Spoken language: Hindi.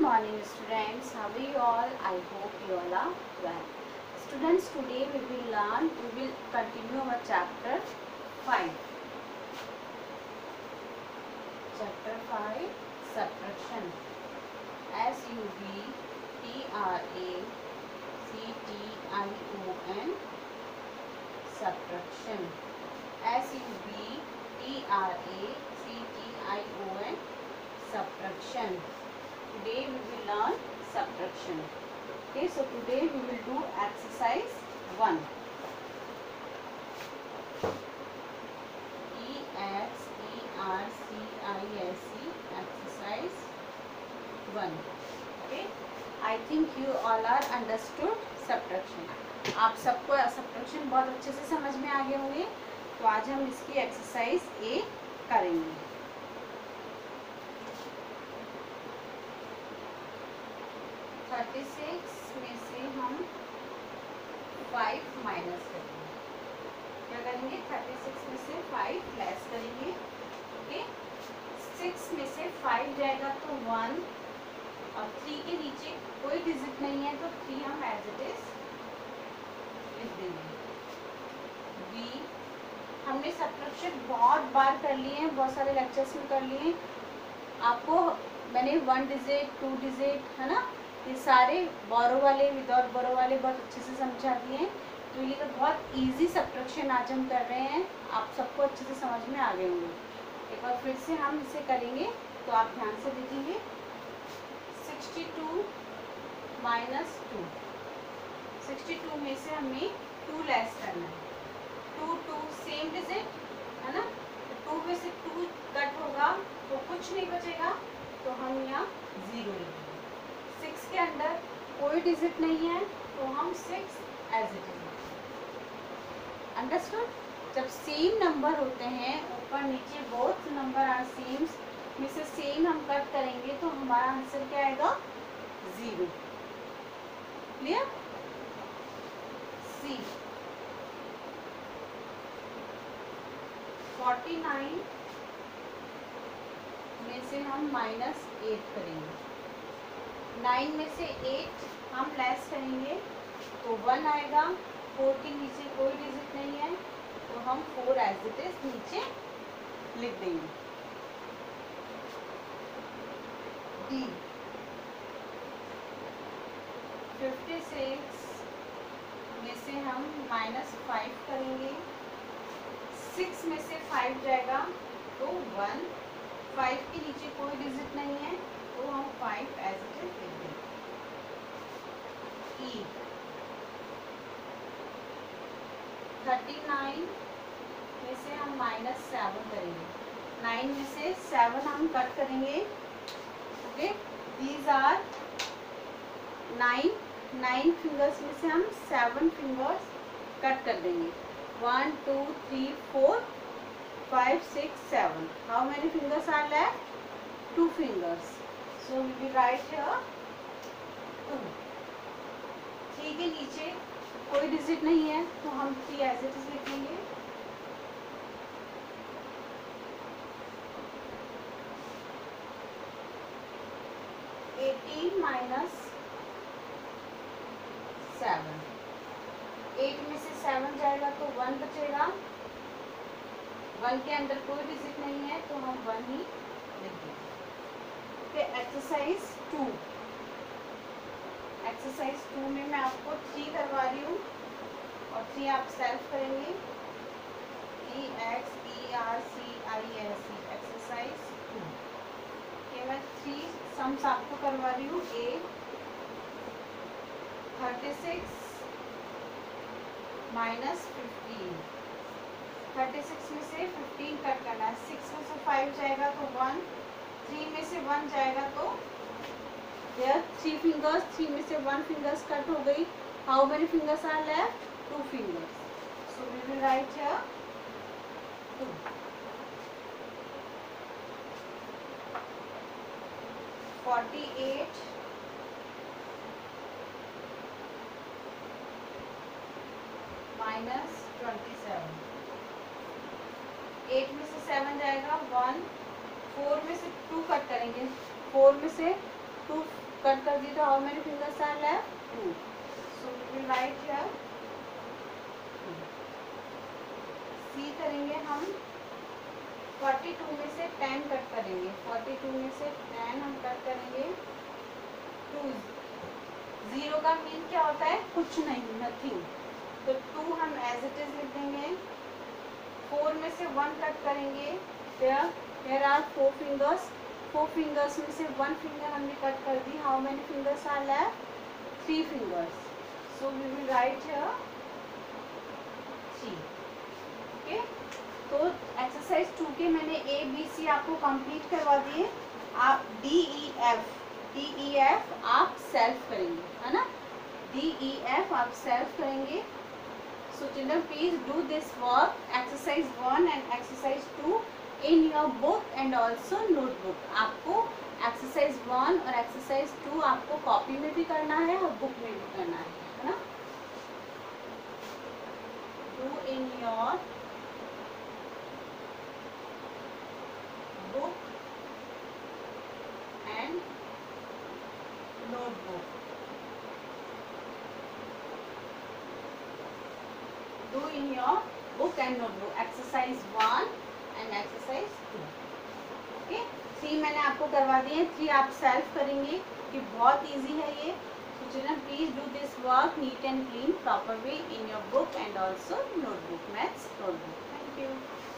morning students, how are you all? I hope you all are well. Students, today we will continue our chapter 5. Chapter 5, Subtraction. SUBTRACTION, Subtraction. SUBTRACTION, Subtraction. Today we will learn subtraction. Okay, so today we will do exercise 1. Exercise 1. Okay, I think you all are understood subtraction. आप सबको subtraction बहुत अच्छे से समझ में आ गए होंगे. तो आज हम इसकी एक्सरसाइज ए करेंगे. में से हम 5 माइनस करेंगे. क्या करेंगे? 36 में से 5 लेस करेंगे. ओके, 6 में से 5 जाएगा तो 1 और 3 के नीचे कोई डिजिट नहीं है तो 3 हम एज इट इज लिख देंगे. बी, हमने सबट्रैक्शन बहुत बार कर लिए हैं, बहुत सारे लेक्चर्स में कर लिए. आपको मैंने 1 डिजिट 2 डिजिट है ना, ये सारे बोरो वाले विदाउट बोरो वाले बहुत अच्छे से समझा दिए हैं. तो ये तो बहुत इजी सबट्रैक्शन आज हम कर रहे हैं. आप सबको अच्छे से समझ में आ गए होंगे. एक बार फिर से हम इसे करेंगे तो आप ध्यान से देखेंगे. 62 माइनस 2. 62 में से हमें 2 लेस करना है. 2 सेम डिजिट है ना, तो 2 में से 2 कट होगा तो कुछ नहीं बचेगा, तो हम यहाँ 0 लेंगे. 6 के अंदर कोई डिजिट नहीं है तो हम 6 एज इट इज. अंडरस्टूड? जब सेम नंबर होते हैं, ऊपर नीचे बोथ नंबर आर सेम, में से सेम हम कट करेंगे तो हमारा आंसर क्या आएगा? 0. क्लियर? सी, 49 में से हम माइनस 8 करेंगे. 9 में से 8 हम लेस करेंगे तो 1 आएगा. 4 के नीचे कोई डिजिट नहीं है तो हम 4 एज इट इज नीचे लिख देंगे. डी, 56 में से हम माइनस 5 करेंगे. 6 में से 5 जाएगा तो 1. 5 के नीचे कोई डिजिट नहीं है तो हम 5 एज इट इज लिख देंगे. ई, 39 में से हम माइनस 7 करेंगे. 9 में से 7 हम कट करेंगे. ओके, दीज आर 9 फिंगर्स में से हम 7 फिंगर्स कट कर देंगे. 1 2 3 4 5 6 7. How many fingers are left? 2 fingers. So we will write here 2. 3 के नीचे कोई डिजिट नहीं है तो हम 3 एज इट इज लिखेंगे. माइनस 7. 8 में से 7 जाएगा तो 1 बचेगा. 1 के अंदर कोई डिजिट नहीं है तो हम 1 ही लिख देंगे. Okay, exercise 2. एक्सरसाइज 2 में मैं आपको 3 करवा रही हूँ और 3 आप सेल्फ करेंगे. EXERCISE एक्सरसाइज 2 के मैं 3 सम्स आपको करवा रही हूँ. ए, 36 माइनस 15. 36 में से 15 कट करना है. 6 में से 5 जाएगा तो 1. 3 में से 1 जाएगा तो here 3 fingers. 3 में से 1 fingers कट हो गई. How many fingers are left? 2 fingers. So we will write here 2. 48 minus 27. 8 में से 7 जाएगा 1. 4 में से 2 कट करेंगे. 4 में से 2 कट कर दी तो how many fingers are left? 2. So we will write here. See करेंगे हम 42 में से 10 कट करेंगे. 42 में से 10 हम कट करेंगे. 2 0 का मीन क्या होता है? कुछ नहीं, नथिंग. तो 2 हम एज इट इज लिख देंगे. 4 में से 1 कट करेंगे. There are 4 fingers. 4 fingers में से 1 finger हमने कट कर दी. How many fingers are left? 3 fingers. So we will write here 3. Okay. तो एक्सरसाइज 2 के मैंने A B C आपको कंप्लीट करवा दिए. आप D E F आप सेल्फ करेंगे, है ना. D E F आप सेल्फ करेंगे. So children, please do this work, exercise 1 and exercise 2 in your book and also notebook. आपको exercise 1 और exercise 2 आपको कॉपी में भी करना है और बुक में भी करना है ना. Do in your book and notebook. Do in your book and notebook exercise 1 and exercise 2. Okay. 3 मैंने आपको करवा दिए. 3 आप सेल्फ करेंगे कि बहुत इजी है ये. So children, please do this work neat and clean proper way in your book and also notebook, maths notebook. Thank you.